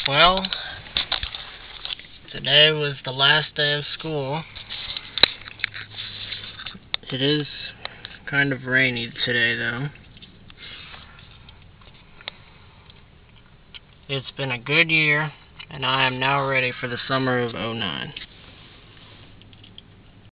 Well, today was the last day of school. It is kind of rainy today, though. It's been a good year, and I am now ready for the summer of '09.